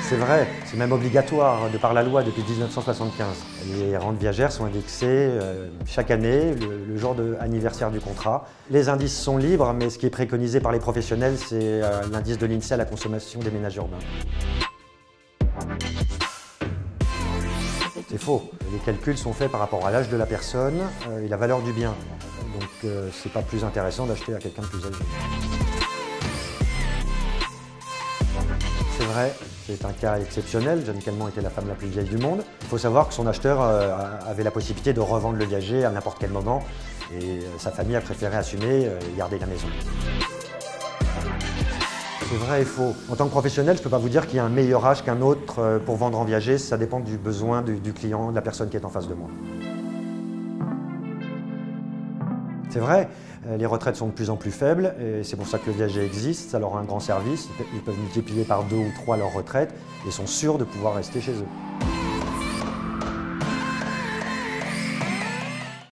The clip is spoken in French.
C'est vrai, c'est même obligatoire de par la loi depuis 1975. Les rentes viagères sont indexées chaque année, le jour de anniversaire du contrat. Les indices sont libres, mais ce qui est préconisé par les professionnels, c'est l'indice de l'INSEE à la consommation des ménages urbains. C'est faux. Les calculs sont faits par rapport à l'âge de la personne et la valeur du bien. Donc c'est pas plus intéressant d'acheter à quelqu'un de plus âgé. C'est vrai, c'est un cas exceptionnel. Jeanne Calment était la femme la plus vieille du monde. Il faut savoir que son acheteur avait la possibilité de revendre le viager à n'importe quel moment et sa famille a préféré assumer et garder la maison. C'est vrai et faux. En tant que professionnel, je ne peux pas vous dire qu'il y a un meilleur âge qu'un autre pour vendre en viager. Ça dépend du besoin du client, de la personne qui est en face de moi. C'est vrai, les retraites sont de plus en plus faibles et c'est pour ça que le viager existe. Ça leur rend un grand service. Ils peuvent multiplier par 2 ou 3 leur retraite et sont sûrs de pouvoir rester chez eux.